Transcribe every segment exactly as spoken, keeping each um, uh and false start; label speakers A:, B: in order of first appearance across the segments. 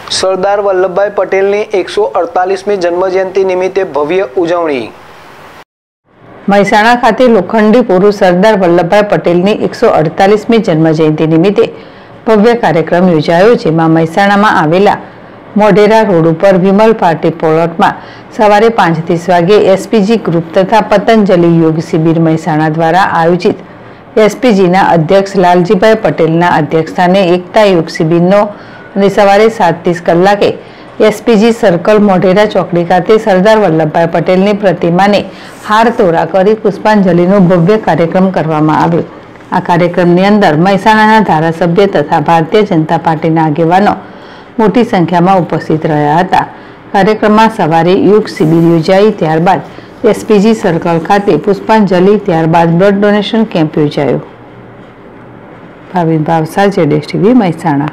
A: સરદાર વલ્લભભાઈ પટેલની એકસો અડતાલીસમી જન્મજયંતિ નિમિત્તે ભવ્ય ઉજવણી।
B: મહેસાણા ખાતે લોખંડી પુરુષ સરદાર વલ્લભભાઈ પટેલની એકસો અડતાલીસમી જન્મજયંતિ નિમિત્તે ભવ્ય કાર્યક્રમ યોજાયો, જેમાં મહેસાણામાં આવેલા મોઢેરા રોડ ઉપર વિમલ પાર્ટી પ્લોટમાં સવારે પાંચ ત્રીસ વાગે એસપીજી ગ્રુપ તથા પતંજલિ યોગ શિબિર મહેસાણા દ્વારા આયોજિત એસપીજીના અધ્યક્ષ લાલજીભાઈ પટેલના અધ્યક્ષસ્થાને એકતા યોગ શિબિરનો અને સવારે સાત ત્રીસ કલાકે એસપીજી સર્કલ મોઢેરા ચોકડી ખાતે સરદાર વલ્લભભાઈ પટેલની પ્રતિમાને હાર તોરા કરી પુષ્પાંજલિનો ભવ્ય કાર્યક્રમ કરવામાં આવ્યો। આ કાર્યક્રમની અંદર મહેસાણાના ધારાસભ્ય તથા ભારતીય જનતા પાર્ટીના આગેવાનો મોટી સંખ્યામાં ઉપસ્થિત રહ્યા હતા। કાર્યક્રમમાં સવારે યોગ શિબિર યોજાઈ, ત્યારબાદ એસપીજી સર્કલ ખાતે પુષ્પાંજલિ, ત્યારબાદ બ્લડ ડોનેશન કેમ્પ યોજાયો। ભાવિન ભાવસાર, જેડેશ ટીવી, મહેસાણા।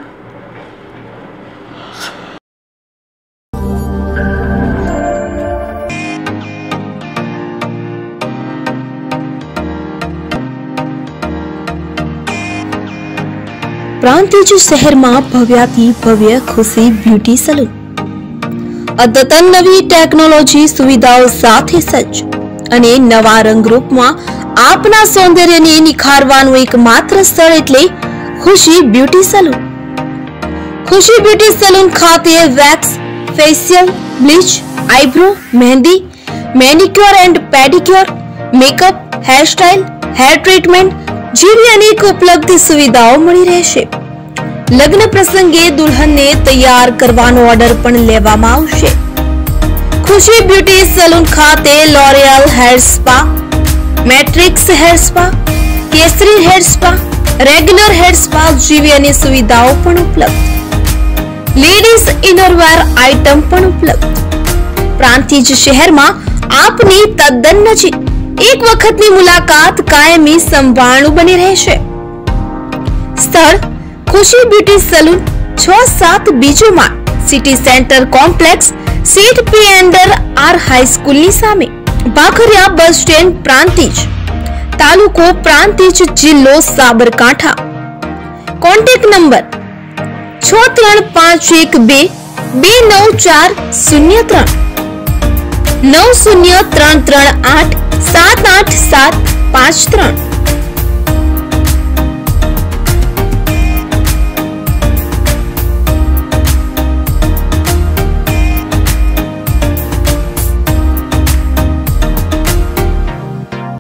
C: પ્રાંતિજ શહેરમાં ભવ્યાથી ભવ્ય ખુશી બ્યુટી સલૂન અદ્યતન નવી ટેકનોલોજી સુવિધાઓ સાથે સજ્જ અને નવા રંગરૂપમાં આપના સૌંદર્યને નિખારવાનું એકમાત્ર સ્થળ એટલે Khushi beauty salon. Khushi beauty salon ખાતે wax, facial, bleach, eyebrow, mehndi, manicure and pedicure, makeup, hairstyle, hair treatment જેવી અનેક ઉપલબ્ધ સુવિધાઓ મળી રહેશે। લગ્ન પ્રસંગે દુલ્હનને તૈયાર કરવાનો ઓર્ડર પણ લેવામાં આવશે। ખુશી બ્યુટી સલૂન ખાતે L'Oréal hair spa, Matrix hair spa, Kesari hair spa, regular hair spa જેવી અનેક સુવિધાઓ પણ ઉપલબ્ધ। લેડીઝ ઇનરવેર આઇટમ પણ ઉપલબ્ધ। પ્રાંતિજ શહેરમાં આપની તદ્દન નજીક એક વખતની મુલાકાત કાયમી સંભાળનું બની રહેશે। સ્થળ ખુશી બ્યુટી સલૂન, છ સાત બીજો માળ, સિટી સેન્ટર કોમ્પ્લેક્સ, સીટ પી એન્ડર આર હાઈસ્કૂલની સામે, ભાખરિયા બસ સ્ટેન્ડ, પ્રાંતિજ, તાલુકો પ્રાંતિજ, જિલ્લો સાબરકાંઠા। કોન્ટેક્ટ નંબર છ ત્રણ પાંચ એક બે બે નવ ચાર શૂન્ય ત્રણ, નવ શૂન્ય ત્રણ ત્રણ આઠ સાત આઠ સાત પાંચ ત્રણ।